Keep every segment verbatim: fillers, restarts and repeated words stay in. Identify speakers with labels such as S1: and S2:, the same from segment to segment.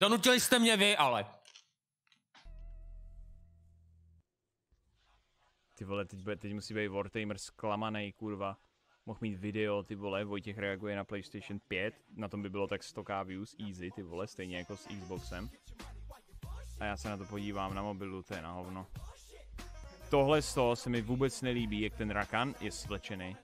S1: Donutili jste mě vy, ale.
S2: Ty vole, teď, bude, teď musí být Wartamer zklamanej, kurva. Mohl mít video, ty vole, Vojtěch reaguje na PlayStation pět, na tom by bylo tak sto k views, easy, ty vole, stejně jako s Xboxem. A já se na to podívám na mobilu, to je na hovno. Tohle z toho se mi vůbec nelíbí, jak ten Rakan je svlečený.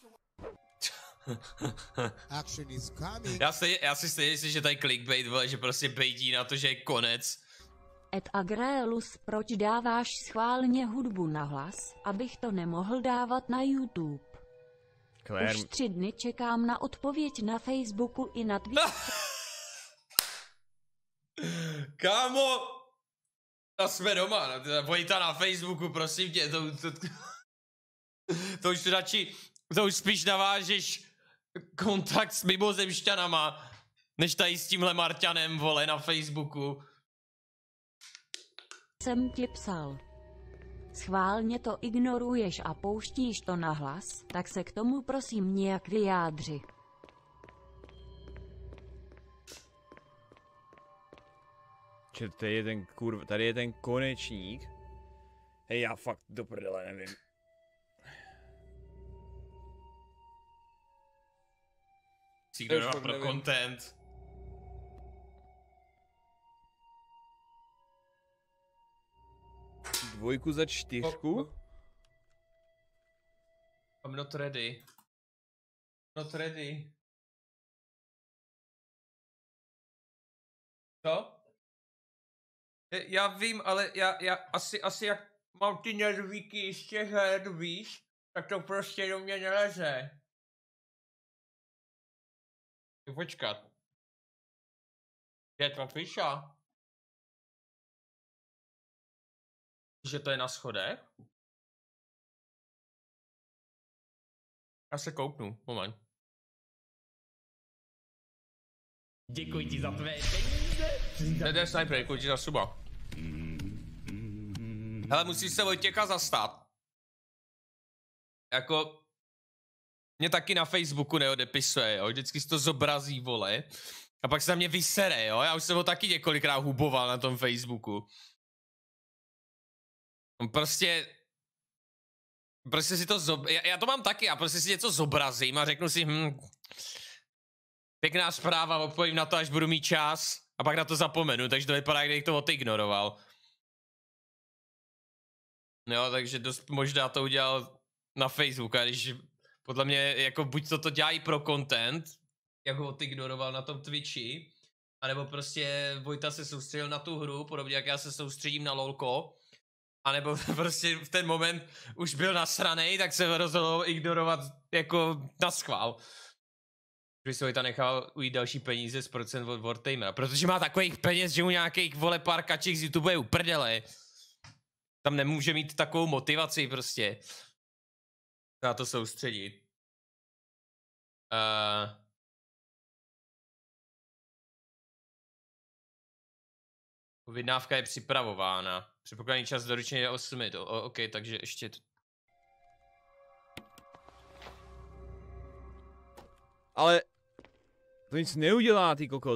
S1: já, si, já si stejně myslím, že tady clickbait, vole, že prostě bejtí na to, že je konec.
S3: Et Agrelus, proč dáváš schválně hudbu na hlas, abych to nemohl dávat na YouTube?
S2: Claire...
S3: Už tři dny čekám na odpověď na Facebooku i na Twitteru.
S1: Kámo! A jsme doma, Vojta na Facebooku, prosím tě, to, to, to, to už radši, to už spíš navážeš kontakt s mimozemšťanama, než tady s tímhle Marťanem, vole, na Facebooku.
S3: Jsem ti psal. Schválně to ignoruješ a pouštíš to na hlas, tak se k tomu prosím nějak vyjádři.
S2: Če, tady je ten kurva, tady je ten konečník. Hej, já fakt do prdele nevím.
S1: Si ignorovat pro nevím. Content.
S2: Dvojku za čtyřku?
S1: Oh, oh. I'm not ready. Not ready. Co? Já vím, ale já, já asi, asi jak mám ty nervíky z těch her, víš, tak to prostě do mě neleze. Počkat. Je to píša? Že to je na schodech? Já se kouknu, moment. Děkuji ti za tvé peníze. Jde sniper, děkuji ti za suba. Hele, musíš se Vojtěcha zastat. Jako... Mě taky na Facebooku neodepisuje, jo, vždycky si to zobrazí, vole. A pak se na mě vysere, jo, já už jsem ho taky několikrát huboval na tom Facebooku. Prostě... Prostě si to zob... Já, já to mám taky, já prostě si něco zobrazím a řeknu si, hm... Pěkná zpráva, odpovím na to, až budu mít čas. A pak na to zapomenu, takže to vypadá, kdybych to odignoroval. Jo, takže dost možná to udělal na Facebooku, a když... Podle mě, jako buď to to dělají pro content, jak ho odignoroval na tom Twitchi, anebo prostě Vojta se soustředil na tu hru, podobně jak já se soustředím na lolko, anebo prostě v ten moment už byl nasranej, tak se rozhodl ignorovat jako na schvál. Že se Vojta nechal ujít další peníze z procent od Wartamera, protože má takových peněz, že mu nějakých vole pár kaček z YouTube je uprdele. Tam nemůže mít takovou motivaci prostě. Na to soustředit. Uh... Objednávka je připravována. Předpokladný čas doručení je osm minut. OK, takže ještě...
S2: Ale... To nic neudělá, ty kokot.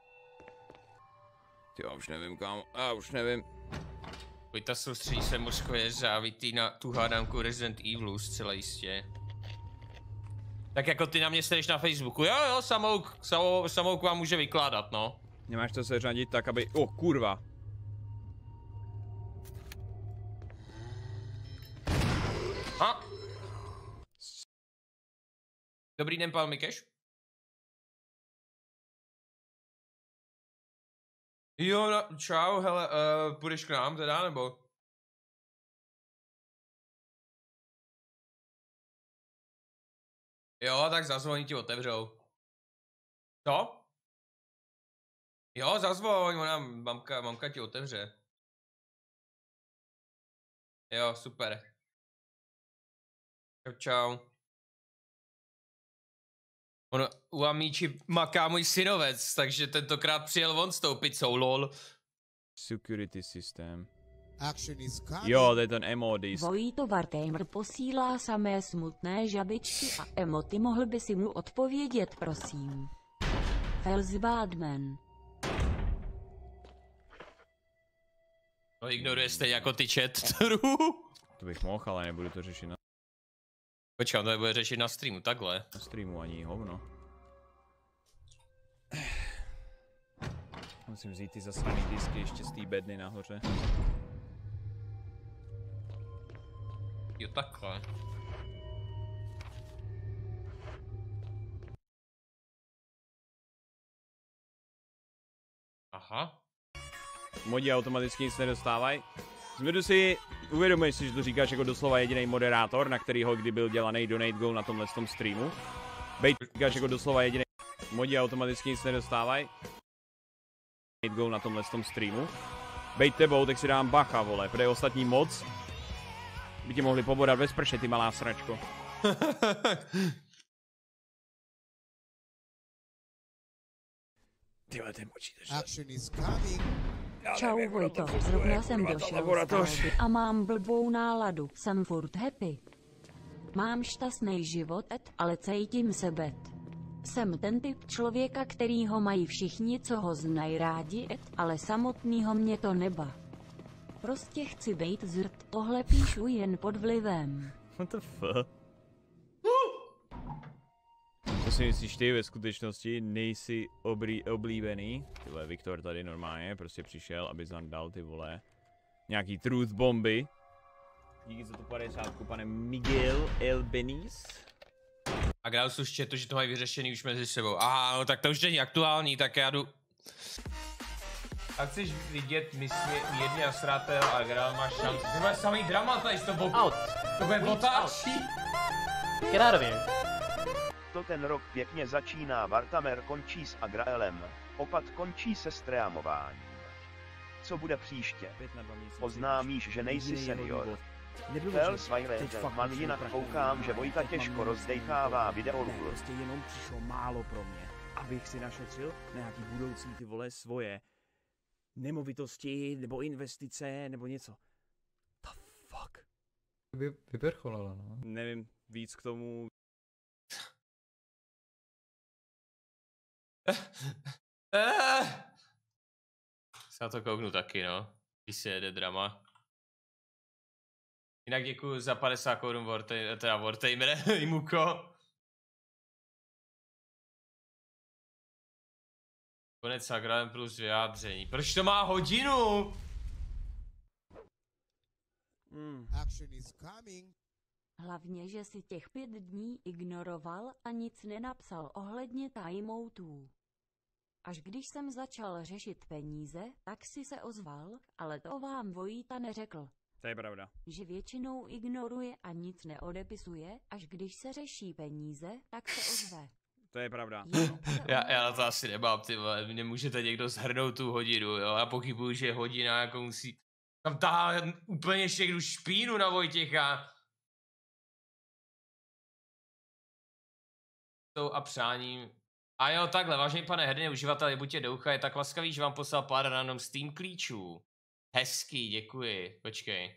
S2: Ty, já už nevím, kámo. Já už nevím.
S1: Vojta soustředí se Moskva je závitý na tu hádanku Resident Evilu zcela jistě. Tak jako ty na mě sleduješ na Facebooku, jo jo, samouk, samou, samouk vám může vykládat, no.
S2: Nemáš to seřadit tak, aby... O, oh, kurva.
S1: A. Dobrý den, pan Mikeš. Jo, no, čau, hele, uh, půjdeš k nám teda, nebo? Jo, tak zazvoní ti otevřou. Co? Jo, zazvoň, ona, mamka, mamka ti otevře. Jo, super. Čau, čau. Ono, u Amíči maká můj synovec, takže tentokrát přijel on s tou pizzou, lol.
S2: Security system. Jo, to je ten emo disk.
S3: Vojto Wartamer posílá samé smutné žabičky a emoty, mohl by si mu odpovědět, prosím. Felsbadman.
S1: No ignoruje stejně jako ty chat.
S2: To bych mohl, ale nebudu to řešit na...
S1: Počkej, on to bude řešit na streamu, takhle.
S2: Na streamu ani hovno. Musím vzít ty zasraný disky ještě z té bedny nahoře.
S1: Jo, takhle. Aha.
S2: Modi automaticky nic nedostávají. Zvedu si, uvědomuji si, že to říkáš jako doslova jediný moderátor, na kterýho kdy byl dělaný donate goal na tomhle tom streamu. Bejt říkáš jako doslova jediný. Modi automaticky nic nedostávají. Donate goal na tomhle tom streamu. Bejt tebou, tak si dám bacha, vole, protože ostatní moc by tě mohli pobodat ve sprše, ty malá sračko. Tyhle, ten počítač.
S3: Čau Vojto, zrovna jsem došel z stavby a mám blbou náladu, jsem furt happy. Mám šťastný život, ale cítím se bed. Jsem ten typ člověka, kterýho mají všichni, co ho znají rádi, ale samotnýho mě to neba. Prostě chci bejt zrt, tohle píšu jen pod vlivem.
S2: What the fuck? Co si myslíš ty ve skutečnosti nejsi obrý, oblíbený? Tyhle, Viktor tady normálně prostě přišel, aby zandal ty vole nějaký truth bomby. Díky za tu padesátku, pane Miguel Elbenis.
S1: A grál jsi už chatu, že to mají vyřešený už mezi sebou. Aha, no tak to už není aktuální, tak já jdu... A chceš vidět misně jedně a srátel a grál máš šanci. Ty máš samý drama tady s tobou.
S4: Out.
S1: To bude otáčí.
S4: Get out of here.
S5: To ten rok pěkně začíná, Vartamer končí s Agraelem, Opat končí se streamováním. Co bude příště? Oznámíš, že nejsi senior. Fel Svileman, jinak koukám, že Vojta těžko rozdejchává videolůl.
S2: Prostě jenom přišlo málo pro mě, abych si našetřil na nějaký budoucí ty vole svoje nemovitosti, nebo investice, nebo něco. The fuck?
S6: Vy, vyvrcholilo, no.
S2: Nevím, víc k tomu.
S1: Se na to kouknu taky, no. Když si jede drama. Jinak děkuju za padesát korun Wartamer, teda Wartamer, Imuko. Konec Sagralem plus vyjádření. Proč to má hodinu?
S2: Mm.
S3: Hlavně, že si těch pět dní ignoroval a nic nenapsal ohledně timeoutů. Až když jsem začal řešit peníze, tak si se ozval, ale to vám Vojta neřekl.
S2: To je pravda.
S3: Že většinou ignoruje a nic neodepisuje, až když se řeší peníze, tak se ozve.
S2: To je pravda.
S1: Já, já na to asi nemám, ty vole, mě můžete někdo zhrnout tu hodinu, jo, já pochybuju, že hodina jako musí, tam tahá úplně všechnu špínu na Vojtěcha. A přáním. A jo, takhle, vážený pane herně uživateli, buďte doucha, je tak laskavý, že vám poslal pár random Steam klíčů. Hezký, děkuji, počkej.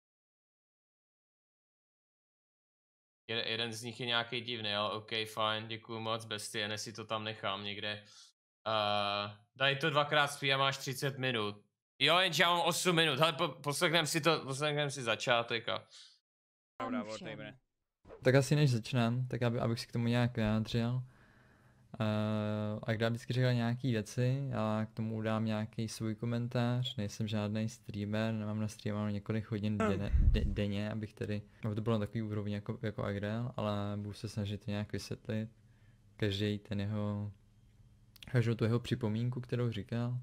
S1: Jeden, jeden z nich je nějaký divný, ale ok, fajn, děkuju moc, bestie, ne si to tam nechám někde. Uh, daj to dvakrát spí a máš třicet minut. Jo, jenže já mám osm minut, hele, po, poslechnem si to, poslechnem si začátek a...
S2: Pravda, Wartamer.
S6: Tak asi než začneme, tak aby, abych si k tomu nějak vyjádřil. Uh, a když vždycky říkal nějaký věci, já k tomu dám nějaký svůj komentář, nejsem žádný streamer, nemám nastreamováno několik hodin denně, de, denně, abych tedy, aby to bylo na takový úrovni jako, jako Agrel, ale budu se snažit to nějak vysvětlit, každý ten jeho, každou tu jeho připomínku, kterou říkal.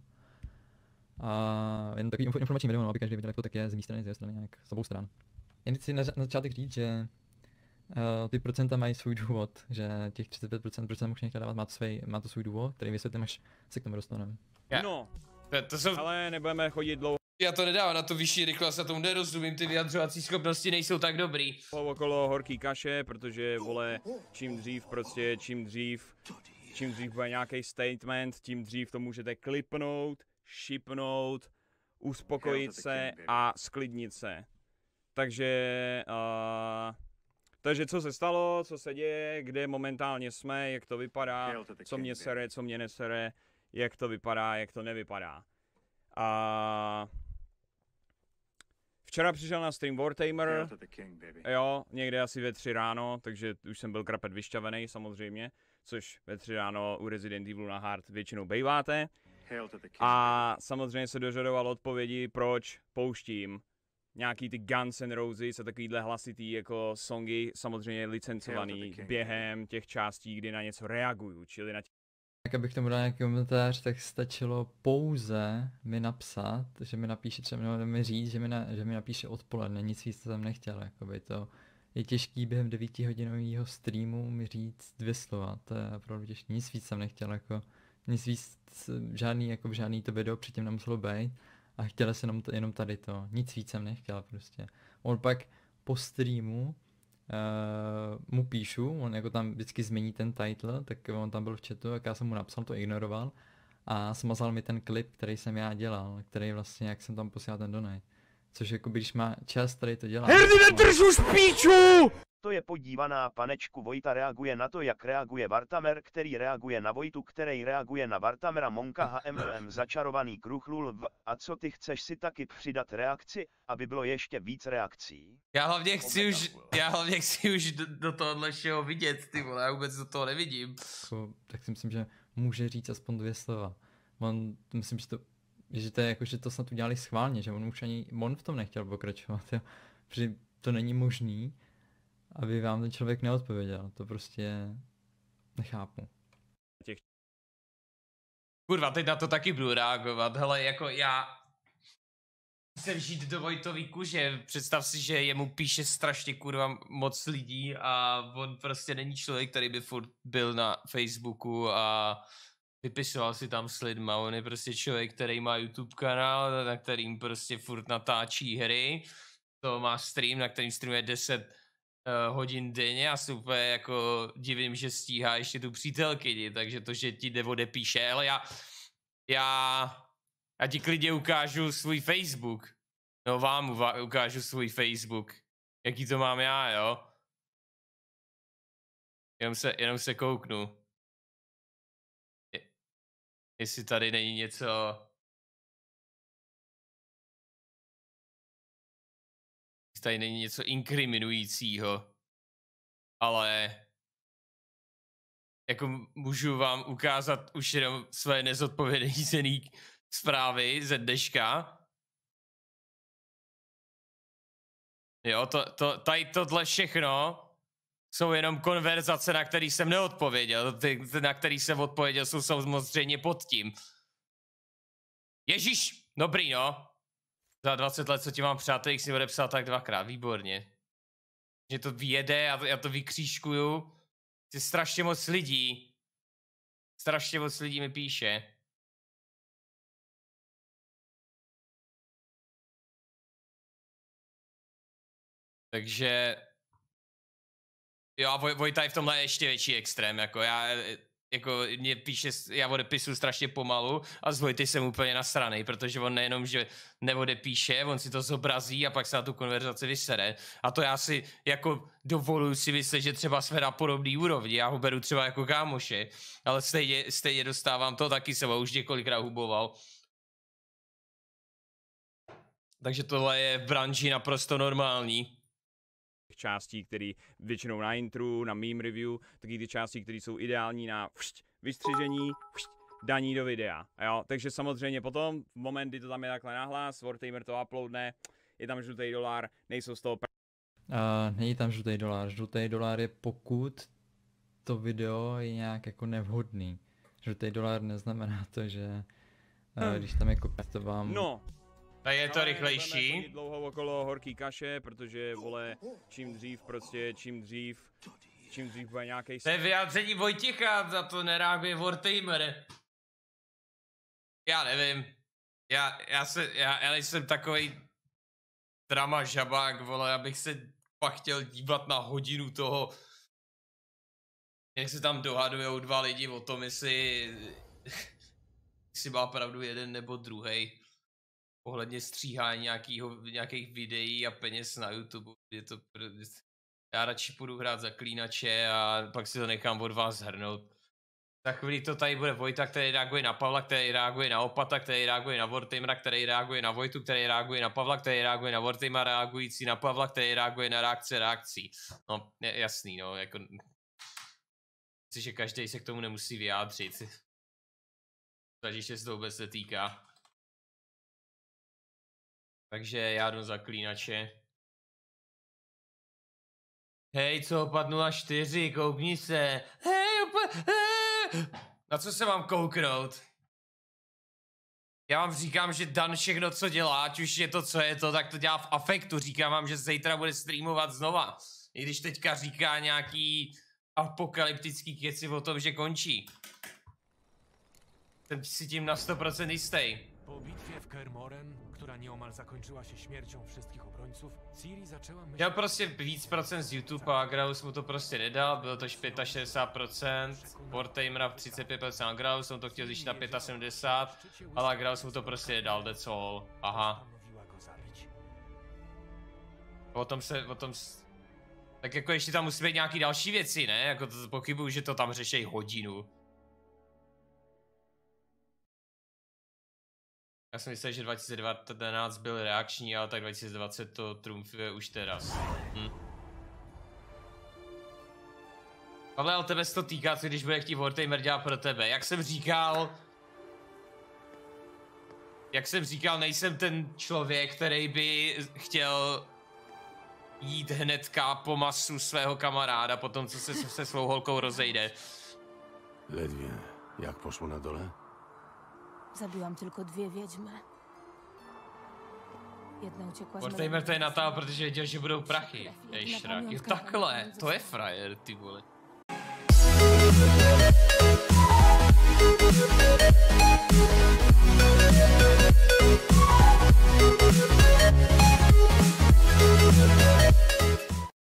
S6: A jen takový informační video, no, aby každý viděl, jak to tak je z mé strany, z jeho strany, nějak z obou stran. Jen chci na, na začátek říct, že Uh, ty procenta mají svůj důvod, že těch třicet pět procent, proč jsem mohl nechtěl dávat, má to, svůj, má to svůj důvod, který vysvětlím, až se k tomu dostaneme.
S1: Ja.
S2: No,
S1: to, to jsou...
S2: ale nebudeme chodit dlouho.
S1: Já to nedávám na to vyšší rychlost, já tomu nerozumím, ty vyjadřovací schopnosti nejsou tak dobrý.
S2: Okolo horký kaše, protože vole, čím dřív prostě, čím dřív, čím dřív bude nějaký statement, tím dřív to můžete klipnout, šipnout, uspokojit se a sklidnit se. Takže, uh, takže co se stalo, co se děje, kde momentálně jsme, jak to vypadá, co mě sere, co mě nesere, jak to vypadá, jak to nevypadá. A včera přišel na stream Wartamer, jo, někde asi ve tři ráno, takže už jsem byl krapet vyšťavený samozřejmě, což ve tři ráno u Resident Evilu na hard většinou bejváte. A samozřejmě se dožadoval odpovědi, proč pouštím nějaký ty Guns N' Roses a takovýhle hlasitý jako songy, samozřejmě licencovaný během těch částí, kdy na něco reaguju, čili na těch...
S6: Tak abych tomu dal nějaký komentář, tak stačilo pouze mi napsat, že mi napíše třeba, nebo mi říct, že mi, na, že mi napíše odpoledne, nic víc jsem nechtěl, jakoby to je těžký během devítihodinového streamu mi říct dvě slova, to je opravdu těžké, nic víc jsem nechtěl, jako nic víc, žádný, jako žádný to video předtím nemuselo být a chtěl jsem jenom, jenom tady to, nic víc jsem nechtěl prostě. On pak po streamu Uh, mu píšu, on jako tam vždycky změní ten title, tak on tam byl v chatu, jak já jsem mu napsal, to ignoroval a smazal mi ten klip, který jsem já dělal, který vlastně, jak jsem tam posílal ten donate. Což jako když má čas, tady to dělá.
S2: Herdy, nedrž už píču!
S5: To je podívaná panečku Vojta reaguje na to, jak reaguje Vartamer, který reaguje na Vojtu, který reaguje na Vartamera Monka H M M začarovaný kruh lul v. A co ty chceš si taky přidat reakci, aby bylo ještě víc reakcí?
S1: Já hlavně chci už, já hlavně chci už do, do tohohle všeho vidět, ty vole, já vůbec do toho nevidím.
S6: Jako, tak si myslím, že může říct aspoň dvě slova. On, myslím, že to, že to je jako, že to snad udělali schválně, že on už ani, on v tom nechtěl pokračovat, jo. Protože to není možný, aby vám ten člověk neodpověděl, to prostě nechápu.
S1: Kurva, teď na to taky budu reagovat, hele, jako já jsem žít do Vojtový kůže, představ si, že jemu píše strašně kurva moc lidí a on prostě není člověk, který by furt byl na Facebooku a vypisoval si tam s lidma, on je prostě člověk, který má YouTube kanál, na kterým prostě furt natáčí hry, to má stream, na kterým streamuje deset Uh, hodin denně a se úplně jako divím, že stíhá ještě tu přítelkyni, takže to, že ti neodepíše, ale já, já, já ti klidně ukážu svůj Facebook, no vám uva- ukážu svůj Facebook, jaký to mám já, jo, jenom se, jenom se kouknu, Je, jestli tady není něco... Tady není něco inkriminujícího, ale jako můžu vám ukázat už jenom své nezodpovězené zprávy ze dneška. Jo, to, to, tady tohle všechno jsou jenom konverzace, na který jsem neodpověděl. Ty, na který jsem odpověděl, jsou samozřejmě pod tím. Ježíš, dobrý no. Za dvacet let, co ti mám přátel, jich si odepsal tak dvakrát, výborně. Že to vyjede, já to, já to vykřížkuju. Je strašně moc lidí. Strašně moc lidí mi píše. Takže... Jo a Voj, Vojta je v tomhle ještě větší extrém, jako já... Jako mě píše, já odepisuju strašně pomalu a z Vojty jsem úplně nasranej, protože on nejenom, že neodepíše, on si to zobrazí a pak se na tu konverzaci vysere. A to já si jako dovoluji si myslet, že třeba jsme na podobný úrovni, já ho beru třeba jako kámoše, ale stejně, stejně dostávám to, taky jsem ho už několikrát huboval. Takže tohle je v branži naprosto normální.
S2: Částí, které většinou na intru, na meme review, taky ty části, které jsou ideální na všt, vystřižení, všt, daní do videa. Jo? Takže samozřejmě potom, v moment, kdy to tam je takhle nahlas, Wartamer to uploadne, je tam žlutý dolar, nejsou z toho pr...
S6: Uh, není tam žlutý dolar, žlutý dolar je pokud to video je nějak jako nevhodný. Žlutý dolar neznamená to, že uh, když tam jako to vám...
S2: No.
S1: Tak je to rychlejší.
S2: Dlouho okolo horký kaše, protože vole, čím dřív prostě, čím dřív, čím dřív bude nějaký...
S1: To je vyjádření Vojtěcha, za to nereaguje Wartamer. Já nevím. Já, já se, já, já nejsem takovej drama žabák, vole, abych se pak chtěl dívat na hodinu toho, jak se tam dohadujou dva lidi o tom, jestli, jestli má pravdu jeden nebo druhej. Ohledně stříhání nějakýho, nějakých videí a peněz na YouTube. Je to, já radši půjdu hrát Zaklínače a pak si to nechám od vás shrnout. Za chvíli to tady bude Vojta, který reaguje na Pavla, který reaguje na Opata, který reaguje na Wartamera, který reaguje na Vojtu, který reaguje na Pavla, který reaguje na Wartamera, reagující na Pavla, který reaguje na reakce reakcí. No, je, jasný, no, jako... Myslím, že každý se k tomu nemusí vyjádřit. Takže se to vůbec netýká. Takže já jdu za klínače. Hej, co Opat nula čtyři, koukni se. Hej, Opat, hej. Na co se mám kouknout? Já vám říkám, že Dan všechno, co dělá, ať už je to, co je to, tak to dělá v afektu. Říkám vám, že zítra bude streamovat znova. I když teďka říká nějaký apokalyptický keci o tom, že končí. Jsem si tím na sto procent jistý.
S7: Po bitwie w Kermoren, która nieomal zakończyła się śmiercią wszystkich obrońców, Ciri zaczęła myśleć...
S1: Měl prostě víc procent z YouTube a Graus mu to prostě nedal, bylo to šedesát pět procent, Wartamera třicet pět procent a Graus mu to chtěl zvýšit na sedmdesát pět, ale Graus mu to prostě nedal, that's all. Aha. O tom se, o tom s... Tak jako ještě tam musí být nějaký další věci, ne? Jako to pochybuju, že to tam řeší hodinu. Já jsem myslel, že dva tisíce devatenáct byl reakční, ale tak dva tisíce dvacet to trumfuje už teraz. Hm. Pavle, ale tebe se to týká, co když bude chtít Wartamer dělat pro tebe. Jak jsem říkal... Jak jsem říkal, nejsem ten člověk, který by chtěl jít hnedka po masu svého kamaráda, po tom, co se se svou holkou rozejde.
S8: Ledwie. Jak poszło na dole?
S9: Zabiłam tylko dwie wiedźmy. Jedna uciekła z
S1: Wartamer to je natáhl, protože věděl, že budou prachy. Ej, šrak. Jo, takhle, to je frajer, ty vole.